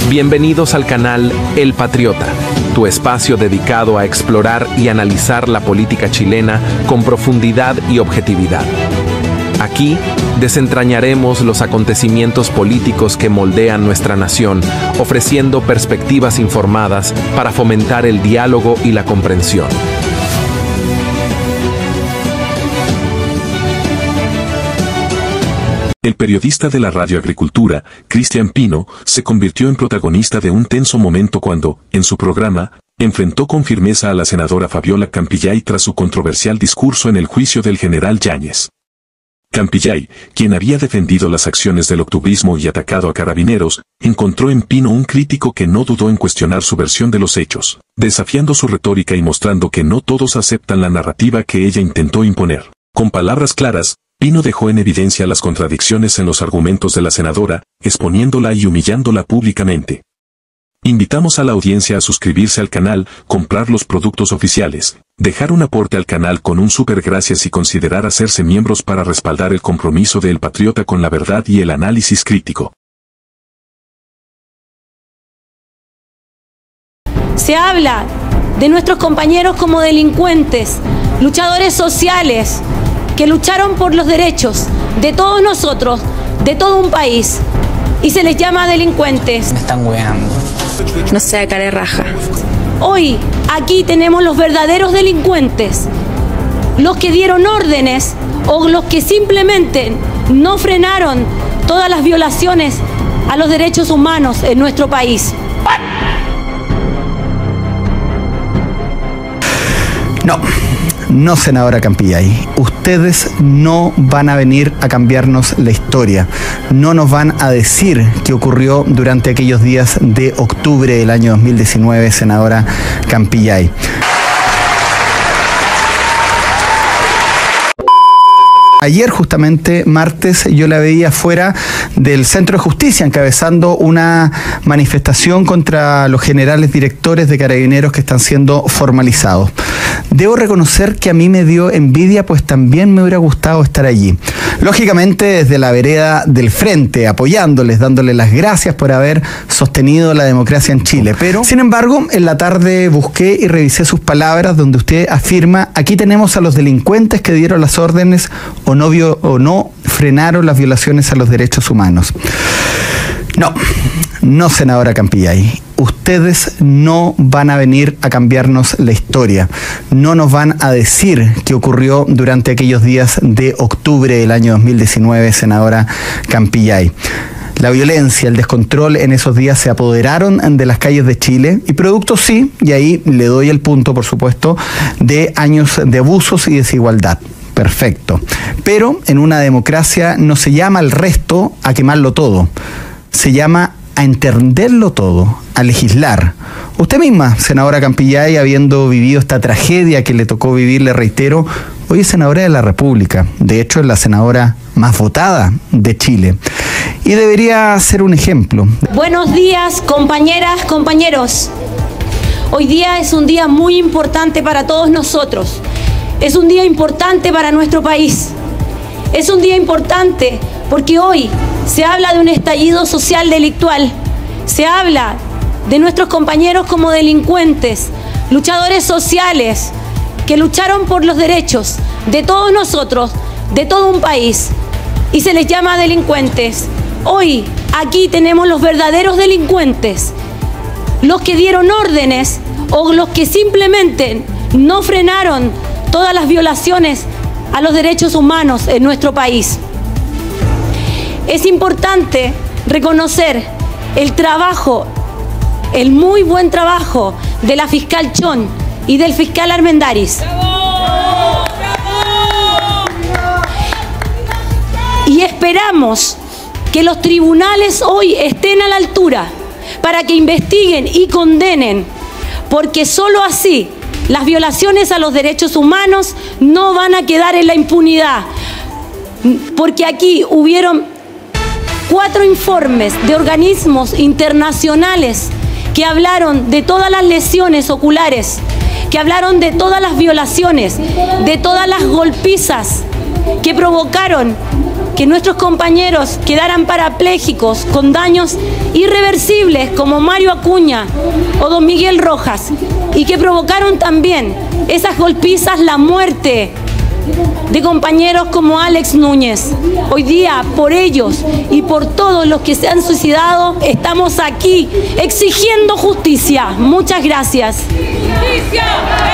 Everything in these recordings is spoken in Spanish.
Bienvenidos al canal El Patriota, tu espacio dedicado a explorar y analizar la política chilena con profundidad y objetividad. Aquí desentrañaremos los acontecimientos políticos que moldean nuestra nación, ofreciendo perspectivas informadas para fomentar el diálogo y la comprensión. El periodista de la Radio Agricultura, Cristian Pino, se convirtió en protagonista de un tenso momento cuando, en su programa, enfrentó con firmeza a la senadora Fabiola Campillay tras su controversial discurso en el juicio del general Yáñez. Campillay, quien había defendido las acciones del octubrismo y atacado a carabineros, encontró en Pino un crítico que no dudó en cuestionar su versión de los hechos, desafiando su retórica y mostrando que no todos aceptan la narrativa que ella intentó imponer. Con palabras claras, Pino dejó en evidencia las contradicciones en los argumentos de la senadora, exponiéndola y humillándola públicamente. Invitamos a la audiencia a suscribirse al canal, comprar los productos oficiales, dejar un aporte al canal con un super gracias y considerar hacerse miembros para respaldar el compromiso de El Patriota con la verdad y el análisis crítico. Se habla de nuestros compañeros como delincuentes, luchadores sociales, que lucharon por los derechos de todos nosotros, de todo un país, y se les llama delincuentes. Me están weando. No sea cara de raja. Hoy, aquí tenemos los verdaderos delincuentes, los que dieron órdenes o los que simplemente no frenaron todas las violaciones a los derechos humanos en nuestro país. No, senadora Campillay, ustedes no van a venir a cambiarnos la historia, no nos van a decir qué ocurrió durante aquellos días de octubre del año 2019, senadora Campillay. Ayer, justamente, martes, yo la veía fuera del Centro de Justicia encabezando una manifestación contra los generales directores de Carabineros que están siendo formalizados. Debo reconocer que a mí me dio envidia, pues también me hubiera gustado estar allí. Lógicamente, desde la vereda del frente, apoyándoles, dándoles las gracias por haber sostenido la democracia en Chile. Pero, sin embargo, en la tarde busqué y revisé sus palabras donde usted afirma: aquí tenemos a los delincuentes que dieron las órdenes o no frenaron las violaciones a los derechos humanos. No, senadora Campillay, ustedes no van a venir a cambiarnos la historia, no nos van a decir qué ocurrió durante aquellos días de octubre del año 2019, senadora Campillay. La violencia, el descontrol en esos días se apoderaron de las calles de Chile y producto, sí, y ahí le doy el punto, por supuesto, de años de abusos y desigualdad. Perfecto. Pero en una democracia no se llama al resto a quemarlo todo. Se llama a entenderlo todo, a legislar. Usted misma, senadora Campillay, habiendo vivido esta tragedia que le tocó vivir, le reitero, hoy es senadora de la República. De hecho, es la senadora más votada de Chile. Y debería ser un ejemplo. Buenos días, compañeras, compañeros. Hoy día es un día muy importante para todos nosotros. Es un día importante para nuestro país. Es un día importante porque hoy se habla de un estallido social delictual. Se habla de nuestros compañeros como delincuentes, luchadores sociales, que lucharon por los derechos de todos nosotros, de todo un país, y se les llama delincuentes. Hoy, aquí tenemos los verdaderos delincuentes, los que dieron órdenes o los que simplemente no frenaron todas las violaciones a los derechos humanos en nuestro país. Es importante reconocer el trabajo, el muy buen trabajo de la fiscal Chon y del fiscal Armendáriz. Y esperamos que los tribunales hoy estén a la altura para que investiguen y condenen, porque solo así las violaciones a los derechos humanos no van a quedar en la impunidad, porque aquí hubieron 4 informes de organismos internacionales que hablaron de todas las lesiones oculares, que hablaron de todas las violaciones, de todas las golpizas que provocaron que nuestros compañeros quedaran parapléjicos con daños irreversibles como Mario Acuña o don Miguel Rojas, y que provocaron también esas golpizas la muerte de compañeros como Alex Núñez. Hoy día, por ellos y por todos los que se han suicidado, estamos aquí exigiendo justicia. Muchas gracias. ¡Justicia,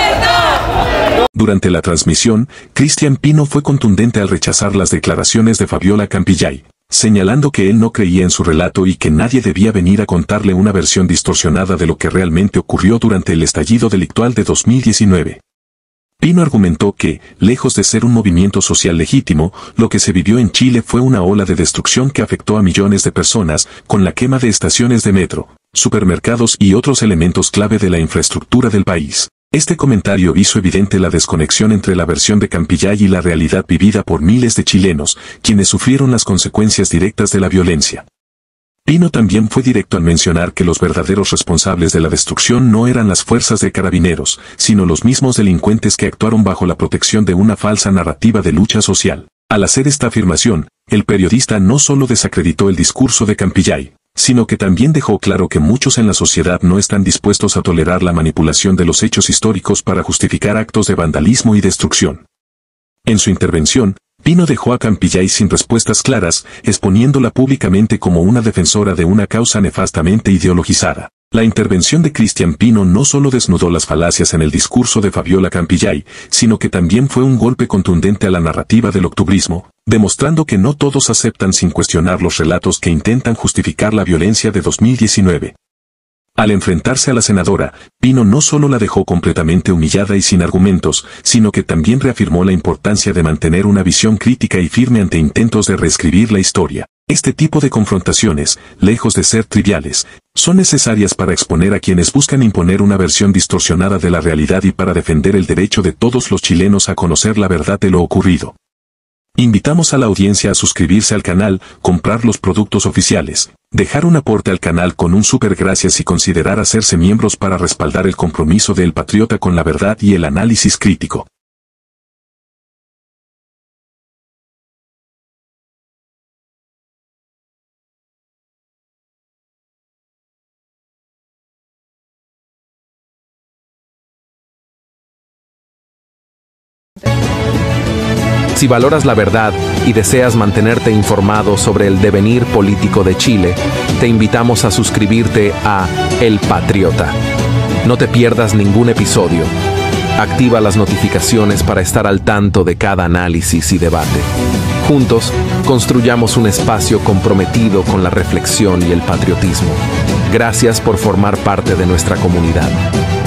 verdad! Durante la transmisión, Cristian Pino fue contundente al rechazar las declaraciones de Fabiola Campillay, señalando que él no creía en su relato y que nadie debía venir a contarle una versión distorsionada de lo que realmente ocurrió durante el estallido delictual de 2019. Pino argumentó que, lejos de ser un movimiento social legítimo, lo que se vivió en Chile fue una ola de destrucción que afectó a millones de personas, con la quema de estaciones de metro, supermercados y otros elementos clave de la infraestructura del país. Este comentario hizo evidente la desconexión entre la versión de Campillay y la realidad vivida por miles de chilenos, quienes sufrieron las consecuencias directas de la violencia. Pino también fue directo al mencionar que los verdaderos responsables de la destrucción no eran las fuerzas de carabineros, sino los mismos delincuentes que actuaron bajo la protección de una falsa narrativa de lucha social. Al hacer esta afirmación, el periodista no solo desacreditó el discurso de Campillay, sino que también dejó claro que muchos en la sociedad no están dispuestos a tolerar la manipulación de los hechos históricos para justificar actos de vandalismo y destrucción. En su intervención, Pino dejó a Campillay sin respuestas claras, exponiéndola públicamente como una defensora de una causa nefastamente ideologizada. La intervención de Cristian Pino no solo desnudó las falacias en el discurso de Fabiola Campillay, sino que también fue un golpe contundente a la narrativa del octubrismo, demostrando que no todos aceptan sin cuestionar los relatos que intentan justificar la violencia de 2019. Al enfrentarse a la senadora, Pino no solo la dejó completamente humillada y sin argumentos, sino que también reafirmó la importancia de mantener una visión crítica y firme ante intentos de reescribir la historia. Este tipo de confrontaciones, lejos de ser triviales, son necesarias para exponer a quienes buscan imponer una versión distorsionada de la realidad y para defender el derecho de todos los chilenos a conocer la verdad de lo ocurrido. Invitamos a la audiencia a suscribirse al canal, comprar los productos oficiales, dejar un aporte al canal con un super gracias y considerar hacerse miembros para respaldar el compromiso de El Patriota con la verdad y el análisis crítico. Si valoras la verdad y deseas mantenerte informado sobre el devenir político de Chile, te invitamos a suscribirte a El Patriota. No te pierdas ningún episodio. Activa las notificaciones para estar al tanto de cada análisis y debate. Juntos, construyamos un espacio comprometido con la reflexión y el patriotismo. Gracias por formar parte de nuestra comunidad.